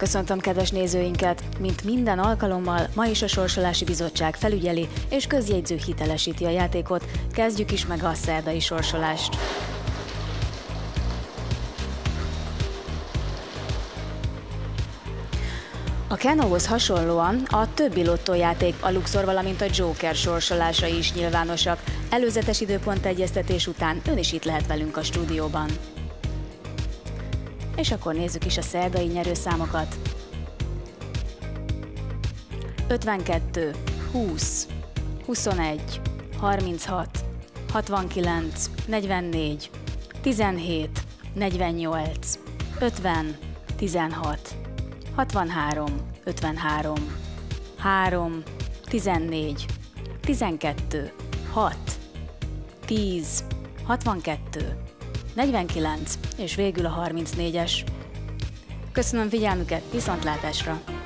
Köszöntöm kedves nézőinket! Mint minden alkalommal, ma is a Sorsolási Bizottság felügyeli és közjegyző hitelesíti a játékot. Kezdjük is meg a szerdai sorsolást. A Kenóhoz hasonlóan a többi lottójáték, a Luxor, valamint a Joker sorsolásai is nyilvánosak. Előzetes időpontegyeztetés után ön is itt lehet velünk a stúdióban. És akkor nézzük is a szerdai nyerőszámokat. 52, 20, 21, 36, 69, 44, 17, 48, 50, 16, 63, 53, 3, 14, 12, 6, 10, 62, 49 és végül a 34-es. Köszönöm figyelmüket, viszontlátásra!